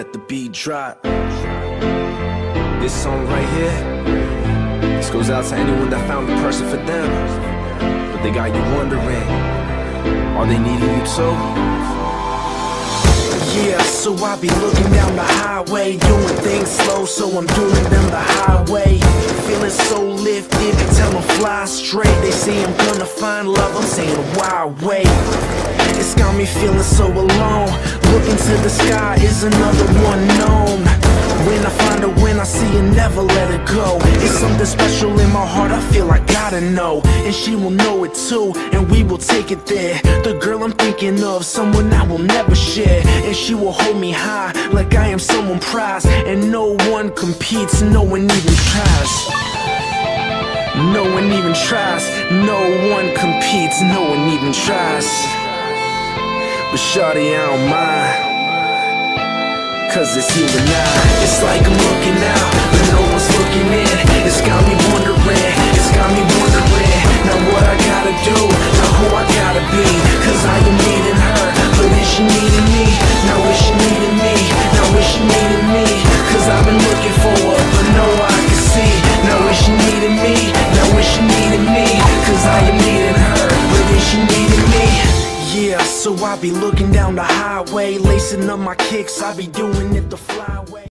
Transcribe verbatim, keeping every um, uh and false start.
let the beat drop. This song right here, this goes out to anyone that found the person for them, but they got you wondering, are they needing you too? Yeah, so I be looking down the highway, doing things slow, so I'm doing them the highway. Feeling so lifted, tell them fly straight. They say I'm gonna find love, I'm saying why wait? It's got me feeling so alone. Looking to the sky is another one known. When I find her, when I see her, never let her go. It's something special in my heart, I feel I gotta know. And she will know it too, and we will take it there. The girl I'm thinking of, someone I will never share. And she will hold me high, like I am someone prized. And no one competes, no one even tries. No one even tries. No one competes, no one even tries. But shawty, I don't mind, cause it's you and I. It's like I'm looking out, but no one's looking in. It's got me wondering, it's got me wondering. Now what I gotta do, now who I gotta be. Cause I am needing her, but is she needing me? Now is she needing me? Now is she needing me? Cause I've been looking for her, but no I can see. Now is she needing me? Now is she needing me? Cause I am needing her, but is she needing me? Yeah, so I be looking down the highway, lacing up my kicks, I be doing it the flyway.